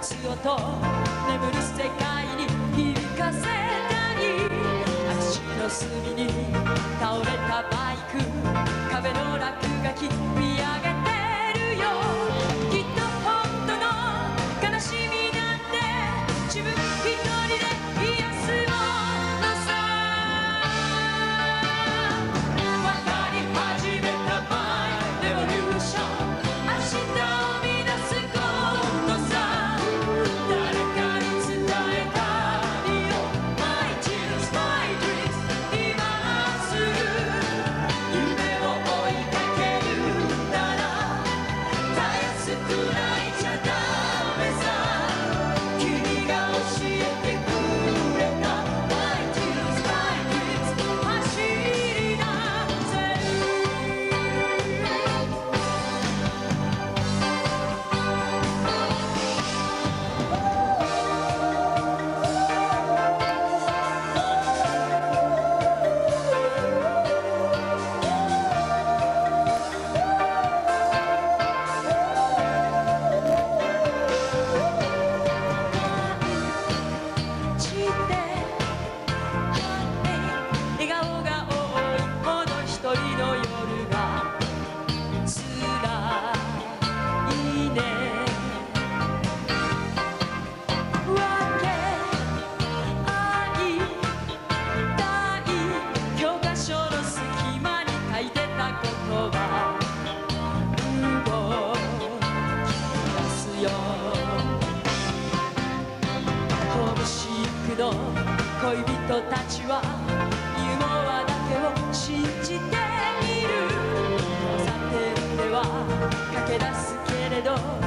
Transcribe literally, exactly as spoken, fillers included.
つ音眠る世界に響かせたい。足の隅に倒れたバイク、壁の落書き見上げてるよ。きっと本当の悲しみなんて自分一人で癒すものさ。分かり始めたマイレボリューション、明日を見出すことさ。誰かに伝えたいよ My tears, my dreams 今すぐ夢を追いかけるならたやすく泣いちゃダメさ。君が教えてくれた My tears, my dreams 走り出せる。笑顔が多いほど一人の夜が辛いね。分け合いたい教科書の隙間に書いてた言葉動き出すよ。拳ゆくの恋人たちはユーモアだけを信じている。さてでは駆け出すけれど